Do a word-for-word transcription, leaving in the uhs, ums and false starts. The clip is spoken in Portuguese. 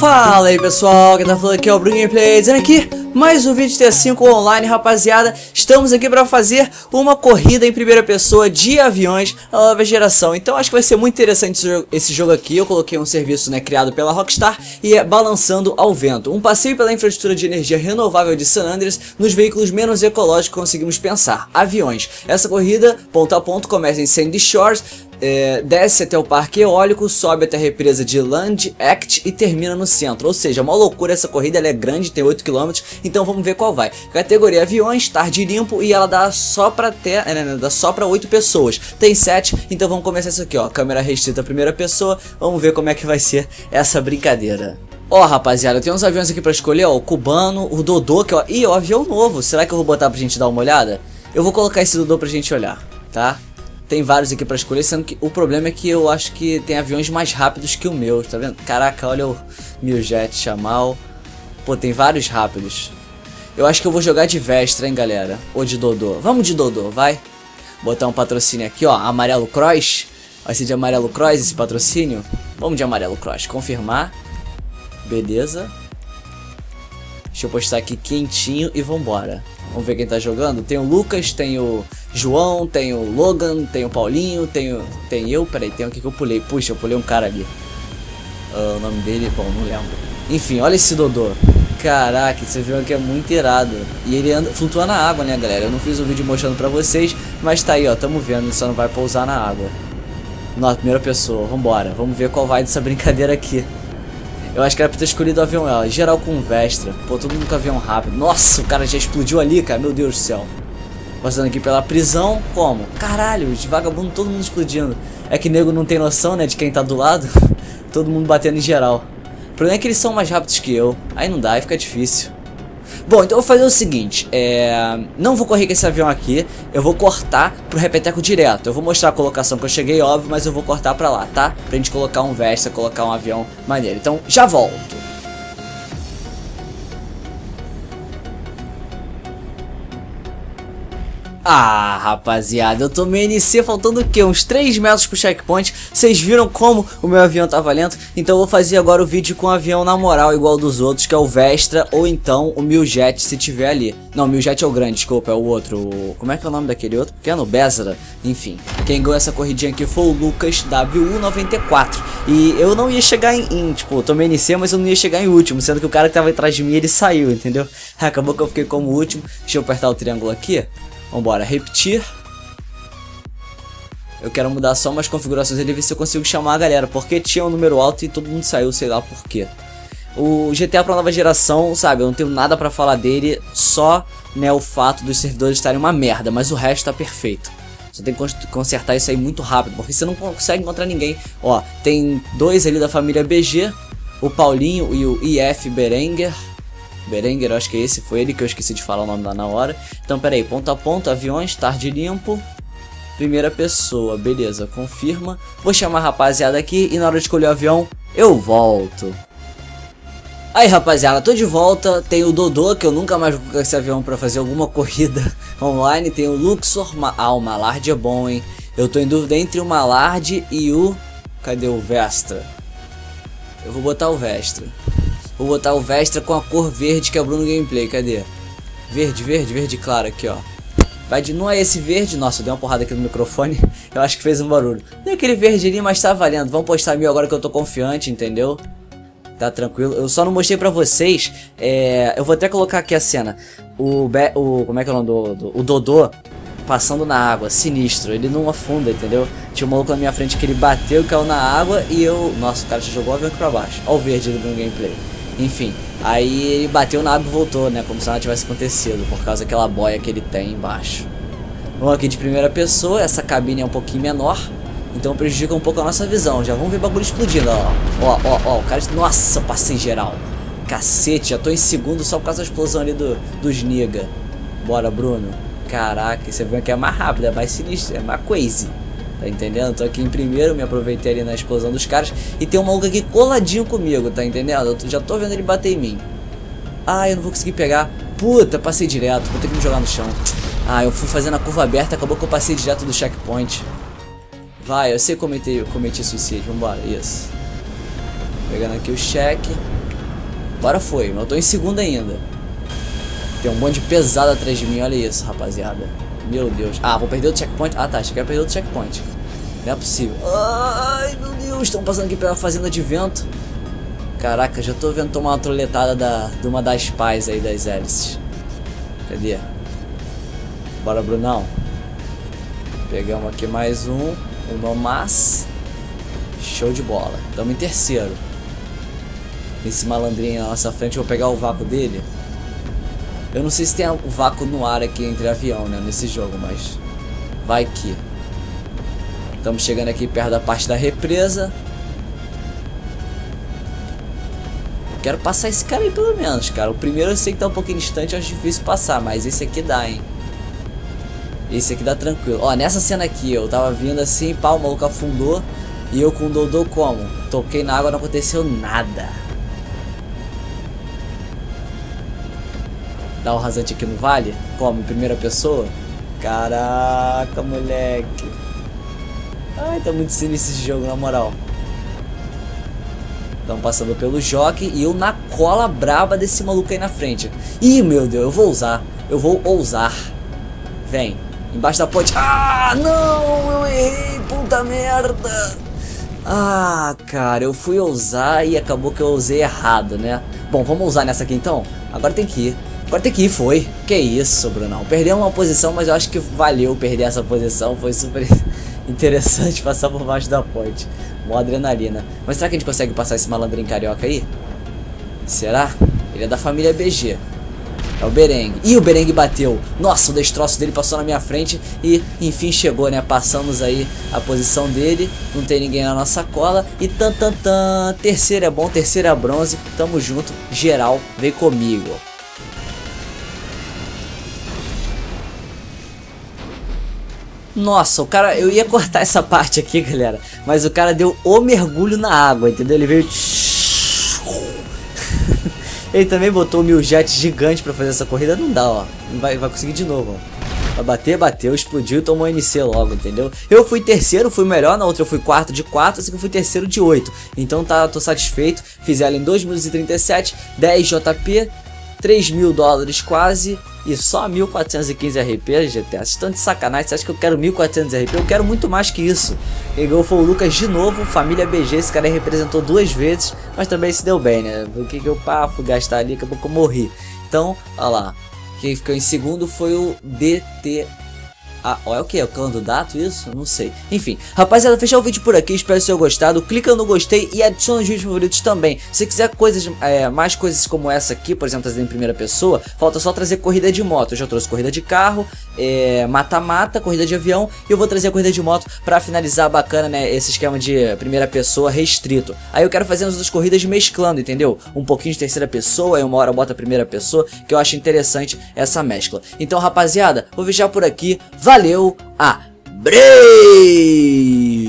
Fala aí pessoal, quem tá falando aqui é o Bruno Gameplay, dizendo aqui mais um vídeo T cinco online, rapaziada. Estamos aqui pra fazer uma corrida em primeira pessoa de aviões da nova geração. Então acho que vai ser muito interessante esse jogo, esse jogo aqui. Eu coloquei um serviço, né, criado pela Rockstar e é Balançando ao Vento. Um passeio pela infraestrutura de energia renovável de San Andreas nos veículos menos ecológicos que conseguimos pensar, aviões. Essa corrida, ponto a ponto, começa em Sandy Shores, É, desce até o parque eólico, sobe até a represa de Land Act e termina no centro. Ou seja, uma loucura essa corrida, ela é grande, tem oito quilômetros, então vamos ver qual vai. Categoria aviões, tarde limpo, e ela dá só pra ter, é, dá só pra oito pessoas. Tem sete, então vamos começar isso aqui, ó. Câmera restrita à primeira pessoa, vamos ver como é que vai ser essa brincadeira. Ó, rapaziada, eu tenho uns aviões aqui pra escolher, ó, o cubano, o Dodô, que ó, ih, ó, avião novo. Será que eu vou botar pra gente dar uma olhada? Eu vou colocar esse Dodô pra gente olhar, tá? Tem vários aqui pra escolher, sendo que o problema é que eu acho que tem aviões mais rápidos que o meu, tá vendo? Caraca, olha o Miljet, Chamal. Pô, tem vários rápidos. Eu acho que eu vou jogar de Vestra, hein, galera? Ou de Dodô. Vamos de Dodô, vai. Botar um patrocínio aqui, ó, Amarelo Cross. Vai ser de Amarelo Cross esse patrocínio? Vamos de Amarelo Cross, confirmar. Beleza. Deixa eu postar aqui quentinho e vambora. Vamos ver quem tá jogando. Tem o Lucas, tem o João, tem o Logan, tem o Paulinho, tem, o... tem eu. Peraí, tem o que eu pulei. Puxa, eu pulei um cara ali. Uh, o nome dele, bom, não lembro. Enfim, olha esse Dodô. Caraca, esse avião aqui é muito irado. E ele anda, flutua na água, né, galera? Eu não fiz o vídeo mostrando pra vocês, mas tá aí, ó. Tamo vendo, ele só não vai pousar na água. Na primeira pessoa, vambora. Vamos ver qual vai dessa brincadeira aqui. Eu acho que era pra ter escolhido o avião, ó, geral com Vestra. Pô, todo mundo com avião rápido. Nossa, o cara já explodiu ali, cara. Meu Deus do céu. Passando aqui pela prisão. Como? Caralho, os vagabundos, todo mundo explodindo. É que nego não tem noção, né, de quem tá do lado. Todo mundo batendo em geral. O problema é que eles são mais rápidos que eu. Aí não dá, aí fica difícil. Bom, então eu vou fazer o seguinte, é... não vou correr com esse avião aqui, eu vou cortar pro repeteco direto. Eu vou mostrar a colocação que eu cheguei, óbvio, mas eu vou cortar pra lá, tá? Pra gente colocar um Vestra, colocar um avião maneiro. Então, já volto. Ah, rapaziada, eu tomei N C faltando o que? Uns três metros pro checkpoint. Vocês viram como o meu avião tava lento? Então eu vou fazer agora o vídeo com o avião na moral, igual dos outros, que é o Vestra ou então o Miljet, se tiver ali. Não, o Miljet é o grande, desculpa, é o outro. O... Como é que é o nome daquele outro? Pequeno? Bezra. Enfim, quem ganhou essa corridinha aqui foi o Lucas W U noventa e quatro. E eu não ia chegar em, em tipo, eu tomei N C, mas eu não ia chegar em último, sendo que o cara que tava atrás de mim, ele saiu, entendeu? Acabou que eu fiquei como último. Deixa eu apertar o triângulo aqui. Vambora, repetir. Eu quero mudar só umas configurações ali, ver se eu consigo chamar a galera, porque tinha um número alto e todo mundo saiu, sei lá por quê. O G T A pra nova geração, sabe, eu não tenho nada pra falar dele, só, né, o fato dos servidores estarem uma merda, mas o resto tá perfeito. Você tem que consertar isso aí muito rápido, porque você não consegue encontrar ninguém. Ó, tem dois ali da família B G, o Paulinho e o I F Berenger. Berenger, eu acho que esse foi ele que eu esqueci de falar o nome lá na hora. Então, pera aí, ponto a ponto, aviões, tarde limpo, primeira pessoa, beleza, confirma. Vou chamar a rapaziada aqui e na hora de escolher o avião, eu volto. Aí, rapaziada, tô de volta. Tem o Dodô, que eu nunca mais vou colocar esse avião pra fazer alguma corrida online. Tem o Luxor, ah, o Malard é bom, hein. Eu tô em dúvida entre o Malard e o... Cadê o Vestra? Eu vou botar o Vestra. Vou botar o Vestra com a cor verde, que é o Bruno Gameplay, cadê? Verde, verde, verde claro aqui, ó. Vai de... Não é esse verde, nossa, eu dei uma porrada aqui no microfone. Eu acho que fez um barulho. Não é aquele verde ali, mas tá valendo. Vamos postar mil agora que eu tô confiante, entendeu? Tá tranquilo. Eu só não mostrei pra vocês, é... eu vou até colocar aqui a cena. O... Be... o... Como é que é o nome do... do... O Dodô passando na água, sinistro. Ele não afunda, entendeu? Tinha um maluco na minha frente que ele bateu, caiu na água e eu... Nossa, o cara já jogou o avião aqui pra baixo. Ó o verde do Bruno Gameplay. Enfim, aí ele bateu na água e voltou, né? Como se nada tivesse acontecido, por causa daquela boia que ele tem embaixo. Vamos aqui de primeira pessoa, essa cabine é um pouquinho menor, então prejudica um pouco a nossa visão. Já vamos ver bagulho explodindo, ó. Ó, ó, ó, o cara... Nossa, passei geral. Cacete, já tô em segundo só por causa da explosão ali do, dos nigga. Bora, Bruno. Caraca, esse avião aqui é mais rápido, é mais sinistro, é mais crazy. Tá entendendo? Tô aqui em primeiro, me aproveitei ali na explosão dos caras. E tem um maluco aqui coladinho comigo, tá entendendo? Eu já tô vendo ele bater em mim. Ah, eu não vou conseguir pegar. Puta, passei direto, vou ter que me jogar no chão. Ah, eu fui fazendo a curva aberta, acabou que eu passei direto do checkpoint. Vai, eu sei que cometi, cometi suicídio, vambora, isso. Pegando aqui o cheque. Agora foi, mas eu tô em segundo ainda. Tem um monte de pesado atrás de mim, olha isso, rapaziada. Meu Deus. Ah, vou perder o checkpoint. Ah, tá, achei que ia perder o checkpoint. Não é possível. Ai, meu Deus, estão passando aqui pela fazenda de vento. Caraca, já tô vendo tomar uma troletada da, de uma das pás aí das hélices. Cadê? Bora, Brunão. Pegamos aqui mais um. O Nomas. Show de bola. Estamos em terceiro. Esse malandrinho na nossa frente, eu vou pegar o vácuo dele. Eu não sei se tem o vácuo no ar aqui entre avião, né, nesse jogo, mas vai que. Estamos chegando aqui perto da parte da represa. Eu quero passar esse cara aí pelo menos, cara. O primeiro eu sei que tá um pouquinho distante, eu acho difícil passar, mas esse aqui dá, hein. Esse aqui dá tranquilo. Ó, nessa cena aqui, eu tava vindo assim, pá, o maluco afundou. E eu com o Dodô como? Toquei na água, não aconteceu nada. Dá um rasante aqui no vale? Como? Em primeira pessoa? Caraca, moleque. Ai, tá muito sinistro esse jogo, na moral. Estamos passando pelo jockey e eu na cola braba desse maluco aí na frente. Ih, meu Deus, eu vou usar. Eu vou ousar. Vem. Embaixo da ponte. Ah, não, eu errei, puta merda. Ah, cara, eu fui ousar e acabou que eu usei errado, né? Bom, vamos usar nessa aqui então? Agora tem que ir. Agora tem que ir, foi. Que isso, Brunão. Perdeu uma posição, mas eu acho que valeu perder essa posição. Foi super interessante passar por baixo da ponte. Mó adrenalina. Mas será que a gente consegue passar esse malandrinho carioca aí? Será? Ele é da família B G. É o Berengue. Ih, o Berengue bateu. Nossa, o destroço dele passou na minha frente. E, enfim, chegou, né? Passamos aí a posição dele. Não tem ninguém na nossa cola. E tan, tan, tan. Terceiro é bom, terceiro é bronze. Tamo junto. Geral, vem comigo. Nossa, o cara... Eu ia cortar essa parte aqui, galera. Mas o cara deu o mergulho na água, entendeu? Ele veio... Ele também botou o mil jet gigante pra fazer essa corrida. Não dá, ó. Vai, vai conseguir de novo, ó. Vai bater, bateu, explodiu e tomou N C logo, entendeu? Eu fui terceiro, fui melhor. Na outra eu fui quarto de quatro, assim que eu fui terceiro de oito. Então tá, tô satisfeito. Fiz ela em dois minutos e trinta e sete. dez J P. três mil dólares quase. E só mil quatrocentos e quinze R P, G T A. Vocês estão de sacanagem, você acha que eu quero mil e quatrocentos R P? Eu quero muito mais que isso. Quem ganhou foi o Lucas de novo, família B G. Esse cara aí representou duas vezes, mas também se deu bem, né? O que que eu pá, fui gastar ali, acabou que eu morri. Então, olha lá. Quem ficou em segundo foi o D T. Ah, ó, é o que? É o candidato isso? Não sei. Enfim, rapaziada, fechar o vídeo por aqui. Espero que tenham gostado. Clica no gostei e adiciona os vídeos favoritos também. Se quiser coisas, é, mais coisas como essa aqui, por exemplo, trazer em primeira pessoa, falta só trazer corrida de moto. Eu já trouxe corrida de carro, mata-mata, é, corrida de avião. E eu vou trazer a corrida de moto pra finalizar bacana, né? Esse esquema de primeira pessoa restrito. Aí eu quero fazer as outras corridas mesclando, entendeu? Um pouquinho de terceira pessoa, aí uma hora eu boto a primeira pessoa, que eu acho interessante essa mescla. Então, rapaziada, vou fechar por aqui. Valeu, abraço!